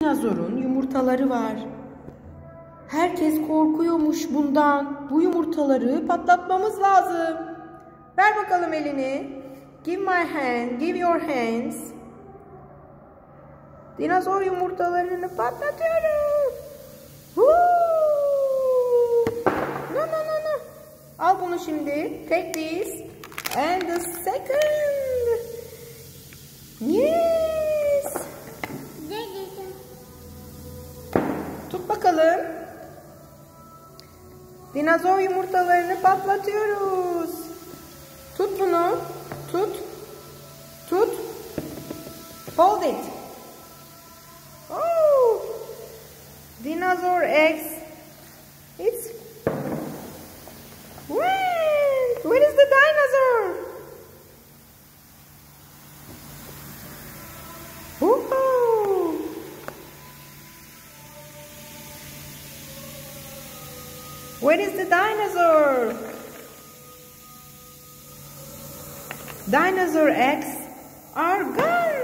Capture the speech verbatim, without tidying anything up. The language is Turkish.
Dinozorun yumurtaları var. Herkes korkuyormuş bundan. Bu yumurtaları patlatmamız lazım. Ver bakalım elini. Give my hand. Give your hands. Dinozor yumurtalarını patlatıyorum. Woo! No no no no. Al bunu şimdi. Take this. And the second. Yes. Tut bakalım. Dinozor yumurtalarını patlatıyoruz. Tut bunu. Tut. Tut. Hold it. Oh. Dinosaur eggs. It's. Where? Where is the dinosaur? Woohoo! Where is the dinosaur? Dinosaur eggs are gone.